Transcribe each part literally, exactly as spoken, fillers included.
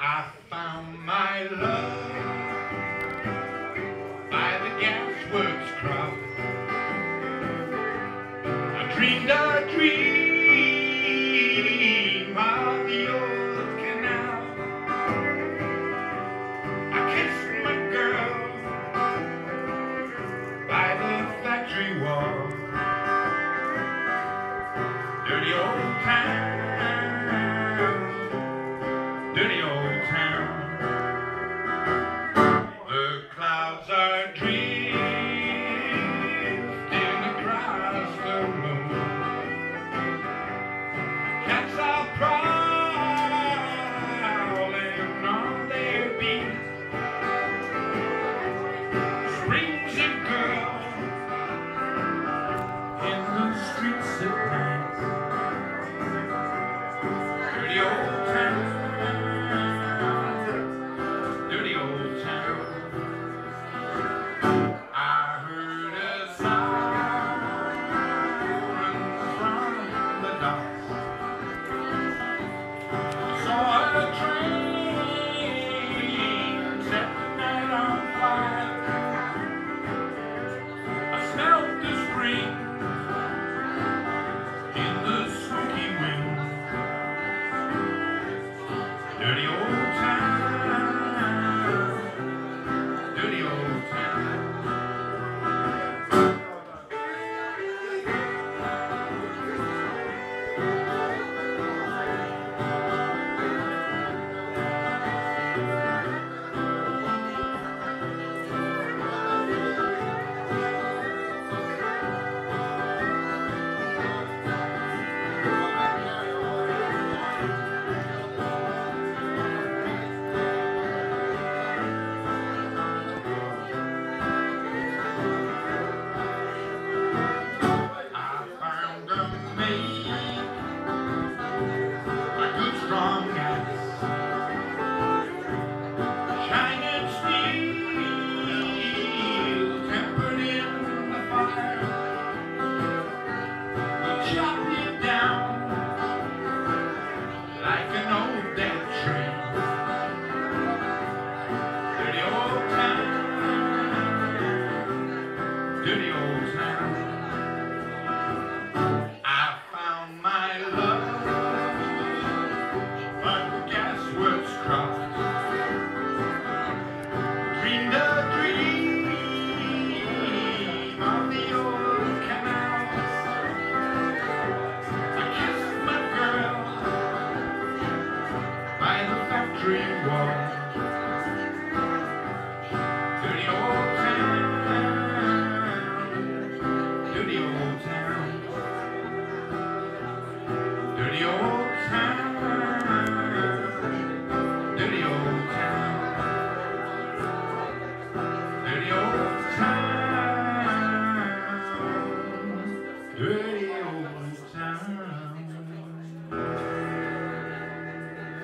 I found my love by the gasworks crowd. I dreamed a dream of the old canal. I kissed my girl by the factory wall. Dirty old town, dirty old town. The clouds are drifting across the moon. Cats are prowling on their beat. Screams a girl in the streets at night. Dirty old town, dirty old town. I heard a siren from the docks. I saw a train set the night on fire. I smelled the spring in the smoky wind. Dirty old town, dirty old town. Dirty old town. I found my love by the gasworks crowd. Dreamed a dream of the old canal. I kissed my girl by the factory wall. Dirty old town, dirty old town, dirty old town, dirty old town, dirty old town, dirty old town.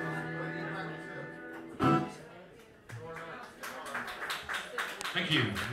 Thank you.